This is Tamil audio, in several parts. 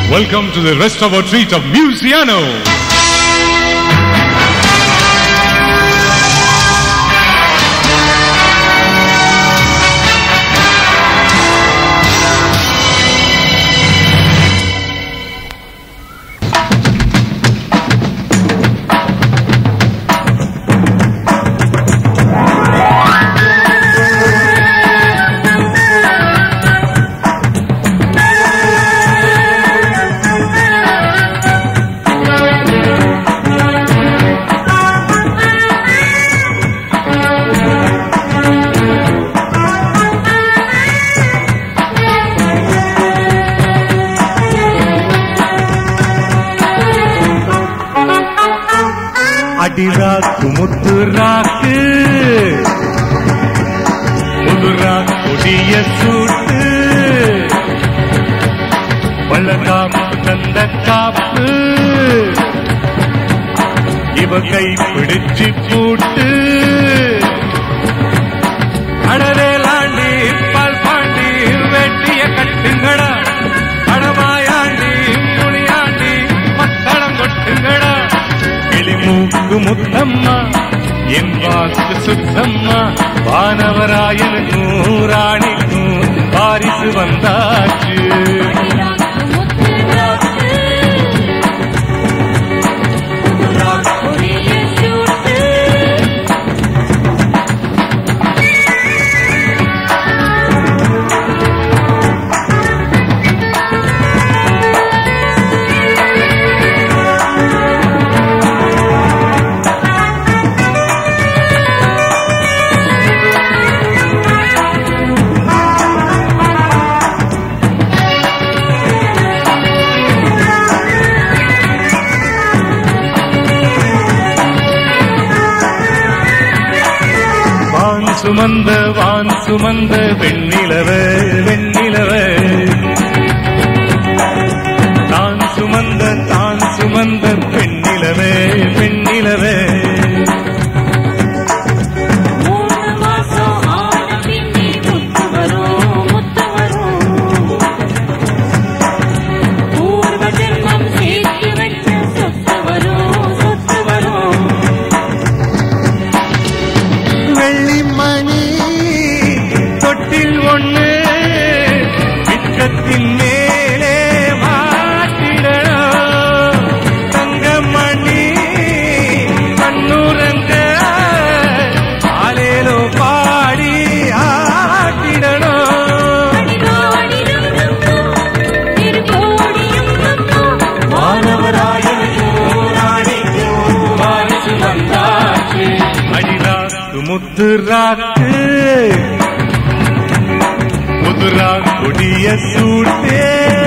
Welcome to the rest of our treat of Musiano. அடிராக்கு Mutharaku Mudra கொடிய சூட்டு பள்ளக்காப்பு தந்த காப்பு இவ கை பிடிச்சு பூட்டு அடவேலாண்டி பால் பாண்டி வெட்டிய கட்டுங்கடா அடமாயாண்டி முனியாண்டி மத்தளம் கொட்டுங்கடா மூக்கு முத்தம்மா என் வாக்கு சுத்தம்மா வானவராயன் நூறாணிக்கும் வாரிசு வந்தாச்சு சுமந்த வான் சுமந்த வெண்ணிலவ வெண்ணிலவ தான் சுமந்த பெண்ணிலவ பெண்ணிலவ மேலே மாட்டிடணும் தங்கமணி கண்ணுரங்க ஆலேலோ பாடி ஆட்டிடணும் அடிராக்கு முத்துராக்கு முதுரா கொடிய சூட்டே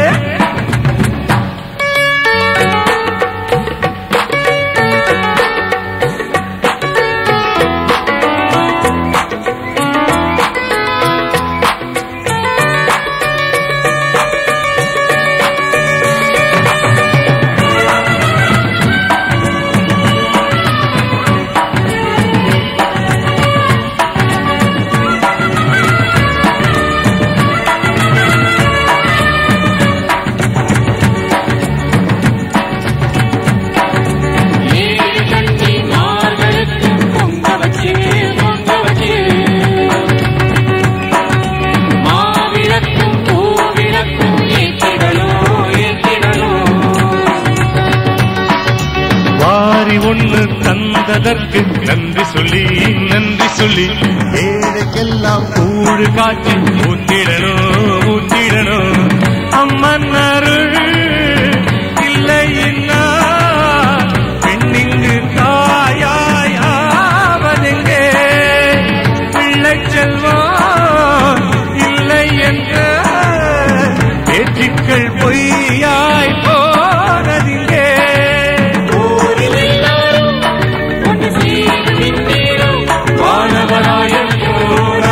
ஒன்று தந்ததற்கு நன்றி சொல்லி ஏழைக்கெல்லாம் கூழு காட்சி ஊத்திடணும் அம்மன் அருள் இல்லைன்னா பெண்ணிங்கு தாயாய் ஆவதெங்கே பிள்ளை செல்வம் இல்லை என்ற பேச்சுக்கள் பொய்யாய் போனதிங்கே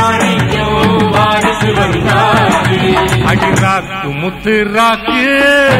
அடிராக்கு முத்துராக்கு